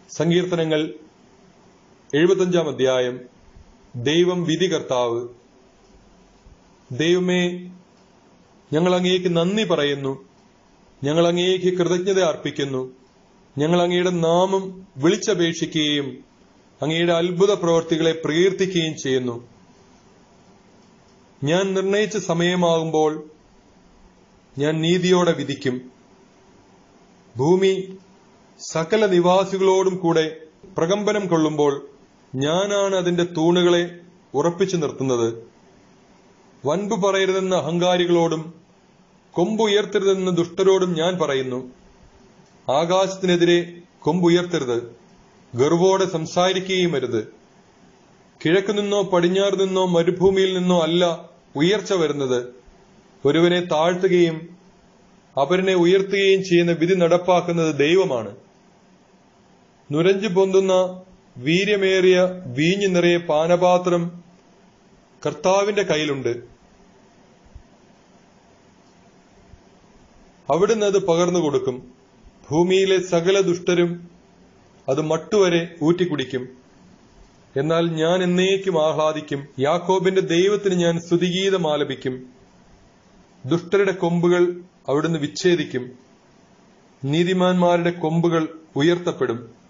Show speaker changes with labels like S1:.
S1: സങ്കീർത്തനങ്ങൾ 75 അധ്യായം. ദൈവം വിധികർത്താവ്. ദൈവമേ, ഞങ്ങൾ അങ്ങേക്ക് നന്ദി പറയുന്നു, ഞങ്ങൾ അങ്ങേക്ക് കൃതജ്ഞത അർപ്പിക്കുന്നു. ഞങ്ങൾ അങ്ങയുടെ നാമം വിളിച്ചപേക്ഷിക്കുകയും അങ്ങയുടെ അത്ഭുത പ്രവൃത്തികളെ പ്രകീർത്തിക്കുകയും ചെയ്യുന്നു. ഞാൻ നിർണയിച്ച സമയമാകുമ്പോൾ ഞാൻ നീതിയോടെ വിധിക്കും. ഭൂമി സകല നിവാസികളോടും കൂടെ പ്രകമ്പനം കൊള്ളുമ്പോൾ ഞാനാണ് അതിന്റെ തൂണുകളെ ഉറപ്പിച്ചു നിർത്തുന്നത്. വൻപ് പറയരുതെന്ന അഹങ്കാരികളോടും കൊമ്പുയർത്തരുതെന്ന ദുഷ്ടരോടും ഞാൻ പറയുന്നു. ആകാശത്തിനെതിരെ കൊമ്പുയർത്തരുത്, ഗർവോടെ സംസാരിക്കുകയും അരുത്. കിഴക്കു നിന്നോ പടിഞ്ഞാറ് നിന്നോ മരുഭൂമിയിൽ നിന്നോ അല്ല ഉയർച്ച വരുന്നത്. ഒരുവനെ താഴ്ത്തുകയും അപരനെ ഉയർത്തുകയും ചെയ്യുന്ന വിധി നടപ്പാക്കുന്നത് ദൈവമാണ്. നുരഞ്ഞു പൊന്തുന്ന വീര്യമേറിയ വീഞ്ഞു നിറയെ പാനപാത്രം കർത്താവിന്റെ കയ്യിലുണ്ട്. അവിടുന്ന് അത് പകർന്നു കൊടുക്കും. ഭൂമിയിലെ സകല ദുഷ്ടരും അത് മട്ടുവരെ ഊറ്റിക്കുടിക്കും. എന്നാൽ ഞാൻ എന്നേക്കും ആഹ്ലാദിക്കും. യാക്കോബിന്റെ ദൈവത്തിന് ഞാൻ സ്തുതിഗീതം ആലപിക്കും. ദുഷ്ടരുടെ കൊമ്പുകൾ അവിടുന്ന് വിച്ഛേദിക്കും, നീതിമാന്മാരുടെ കൊമ്പുകൾ ഉയർത്തപ്പെടും.